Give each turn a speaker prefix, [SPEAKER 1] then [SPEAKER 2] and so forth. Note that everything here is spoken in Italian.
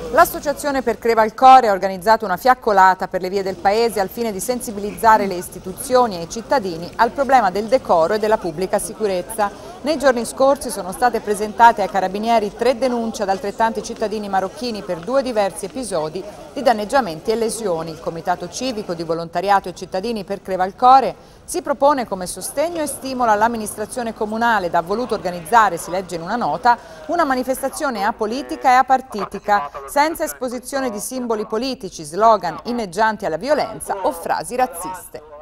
[SPEAKER 1] L'Associazione per Crevalcore ha organizzato una fiaccolata per le vie del paese al fine di sensibilizzare le istituzioni e i cittadini al problema del decoro e della pubblica sicurezza. Nei giorni scorsi sono state presentate ai carabinieri 3 denunce ad altrettanti cittadini marocchini per 2 diversi episodi di danneggiamenti e lesioni. Il Comitato Civico di Volontariato e Cittadini per Crevalcore si propone come sostegno e stimola all'amministrazione comunale ed ha voluto organizzare, si legge in una nota, una manifestazione apolitica e apartitica, senza esposizione di simboli politici, slogan inneggianti alla violenza o frasi razziste.